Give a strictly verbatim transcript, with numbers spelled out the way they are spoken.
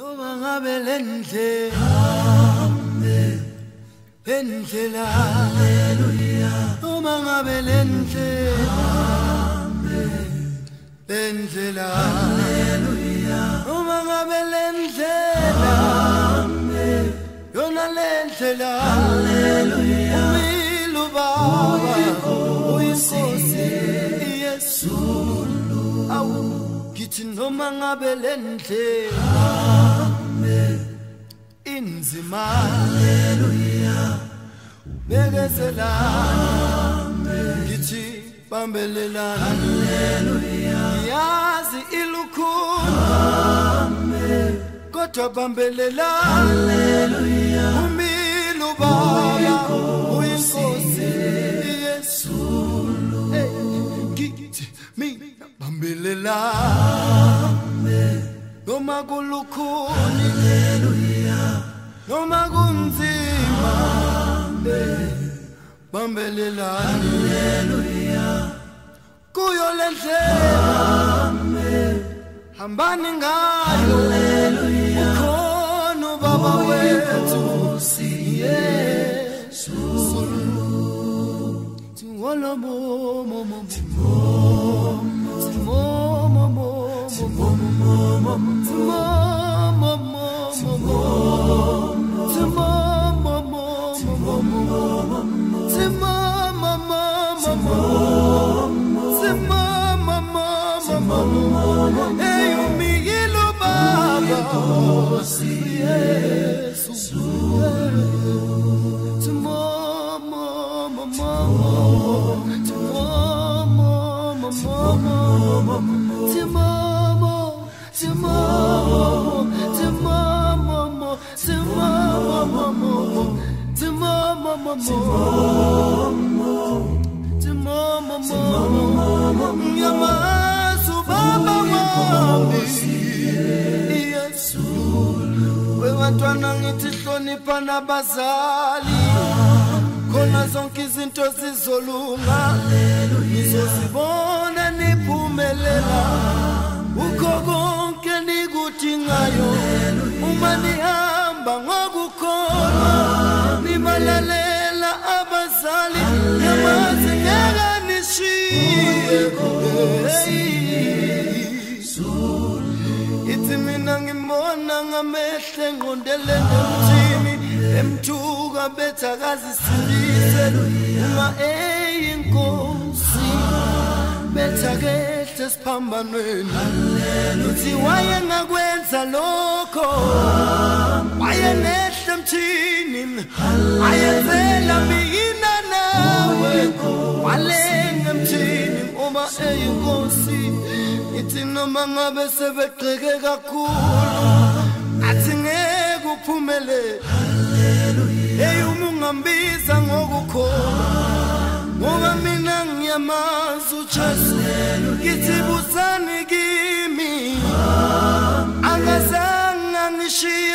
noma ngabe lendle amen endlela haleluya noma ngabe lendle amen endlela haleluya noma ngabe lendlela amen yona lendlela haleluya umilu baba uyinkosi Yesu awu kithi noma ngabe lendlela amen inzima haleluya bekezelana kithi bambelelana haleluya yazi ilukhulu amen kodwa bambelelana haleluya umilu baba uyinkosi Yesu kithi mina bambelelana amen noma kulukhuni haleluya noma kunzima bambelelana haleluya kuyo lendlela amen hambani ngayo haleluya ukhona baba wethu Yesu tiwolo momo momo momo webantwana ngithi hlonipha nabazali khona zonke izinto zizolunga nizozibona niphumelela ukho konke nikudingayo uma nihamba ngokukholwa nibalalela abazali yamazi ngeke nishiye ithi mina ngimona ngamehle ngqondele nemthini emthuka bethakazisindise uma eyinkosi bethakethe siphambanweni uthi waye ngakwenza lokho waye nehle emthini ayenzela mina nawe walenga emthini uma eyinkosi ithi noma ngabe sebegxeke kakhulu athi ngeke uphumelele haleluya hey uma ungambiza ngokukholwa ngoba mina ngiyamazi uJesu ngithi busani kimi angazange ngishiye